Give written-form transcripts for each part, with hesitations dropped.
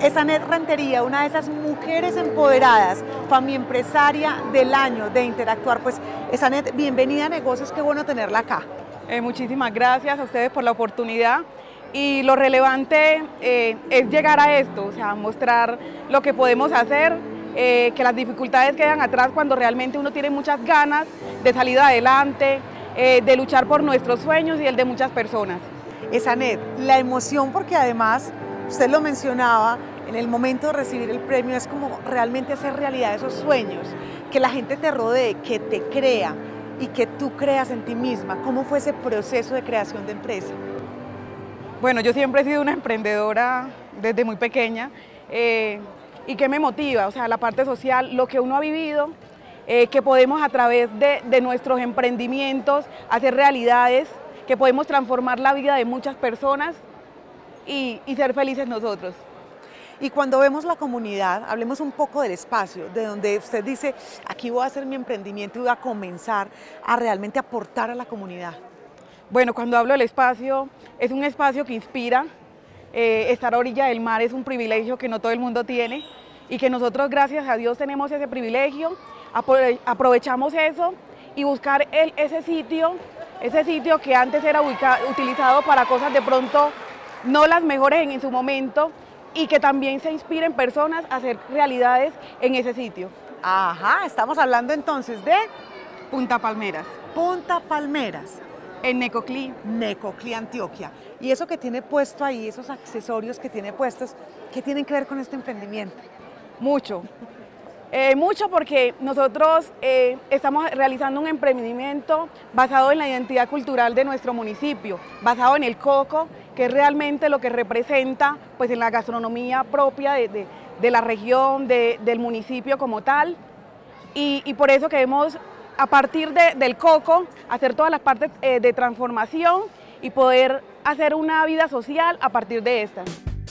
Esanet Rentería, una de esas mujeres empoderadas, Famiempresaria del año de Interactuar. Pues Esanet, bienvenida a Negocios, qué bueno tenerla acá. Muchísimas gracias a ustedes por la oportunidad. Y lo relevante es llegar a esto, o sea, mostrar lo que podemos hacer, que las dificultades quedan atrás cuando realmente uno tiene muchas ganas de salir adelante, de luchar por nuestros sueños y el de muchas personas. Esanet, la emoción, porque además, usted lo mencionaba, en el momento de recibir el premio es como realmente hacer realidad esos sueños, que la gente te rodee, que te crea y que tú creas en ti misma. ¿Cómo fue ese proceso de creación de empresa? Bueno, yo siempre he sido una emprendedora desde muy pequeña. ¿Y qué me motiva? O sea, la parte social, lo que uno ha vivido, que podemos a través de nuestros emprendimientos hacer realidades, que podemos transformar la vida de muchas personas y ser felices nosotros. Y cuando vemos la comunidad, hablemos un poco del espacio, de donde usted dice, aquí voy a hacer mi emprendimiento y voy a comenzar a realmente aportar a la comunidad. Bueno, cuando hablo del espacio, es un espacio que inspira. Estar a orilla del mar es un privilegio que no todo el mundo tiene y que nosotros, gracias a Dios, tenemos ese privilegio, aprovechamos eso y buscar ese sitio que antes era utilizado para cosas de pronto no las mejores en su momento y que también se inspiren personas a hacer realidades en ese sitio. Ajá, estamos hablando entonces de Punta Palmeras. Punta Palmeras. En Necoclí. Necoclí, Antioquia. Y eso que tiene puesto ahí, esos accesorios que tiene puestos, ¿qué tienen que ver con este emprendimiento? Mucho. Mucho porque nosotros estamos realizando un emprendimiento basado en la identidad cultural de nuestro municipio, basado en el coco, que es realmente lo que representa pues, en la gastronomía propia de la región, del municipio como tal. Y por eso queremos, a partir del coco, hacer todas las partes de transformación y poder hacer una vida social a partir de esta.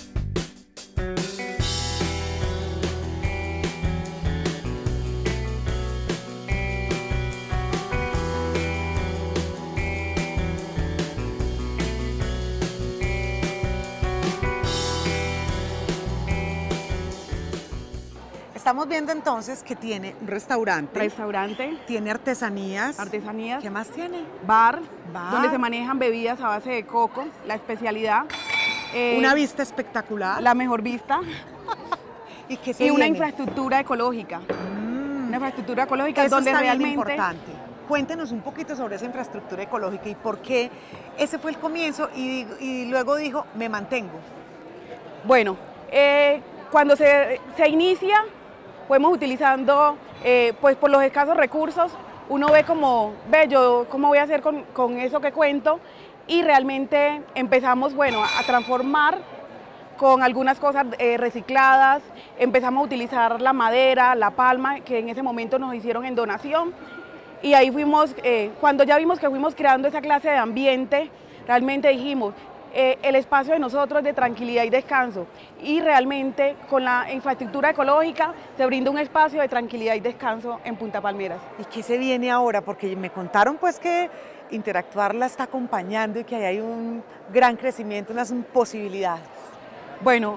Estamos viendo entonces que tiene un restaurante. Restaurante. Tiene artesanías. Artesanías. ¿Qué más tiene? Bar, donde se manejan bebidas a base de coco, la especialidad. Una vista espectacular. La mejor vista. ¿Y qué se Y una viene? infraestructura ecológica. Una infraestructura ecológica Eso donde está bien realmente... importante. Cuéntenos un poquito sobre esa infraestructura ecológica y por qué ese fue el comienzo y luego dijo, me mantengo. Bueno, cuando se inicia, fuimos utilizando, pues por los escasos recursos, uno ve como, yo cómo voy a hacer con eso que cuento, y realmente empezamos, bueno, a transformar con algunas cosas recicladas, empezamos a utilizar la madera, la palma, que en ese momento nos hicieron en donación, y ahí fuimos, cuando ya vimos que fuimos creando esa clase de ambiente, realmente dijimos, el espacio de nosotros es de tranquilidad y descanso y realmente con la infraestructura ecológica se brinda un espacio de tranquilidad y descanso en Punta Palmeras. ¿Y qué se viene ahora? Porque me contaron pues que Interactuar la está acompañando y que ahí hay un gran crecimiento, unas posibilidades. Bueno,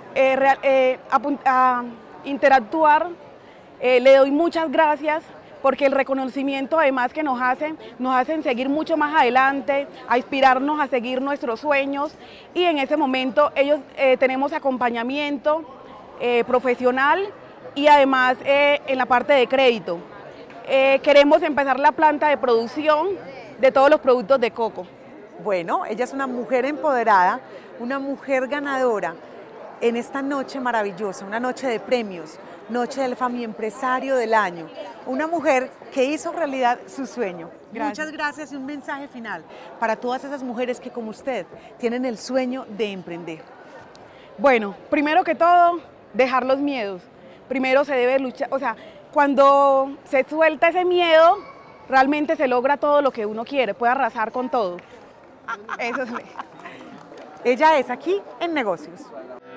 a Interactuar le doy muchas gracias porque el reconocimiento además que nos hacen seguir mucho más adelante, a inspirarnos a seguir nuestros sueños y en ese momento ellos tenemos acompañamiento profesional y además en la parte de crédito. Queremos empezar la planta de producción de todos los productos de coco. Bueno, ella es una mujer empoderada, una mujer ganadora en esta noche maravillosa, una noche de premios, noche del Famiempresario del año, una mujer que hizo realidad su sueño. Gracias. Muchas gracias y un mensaje final para todas esas mujeres que como usted tienen el sueño de emprender. Bueno, primero que todo, dejar los miedos. Primero se debe luchar, o sea, cuando se suelta ese miedo, realmente se logra todo lo que uno quiere, puede arrasar con todo. Eso es. Ella es aquí en Negocios.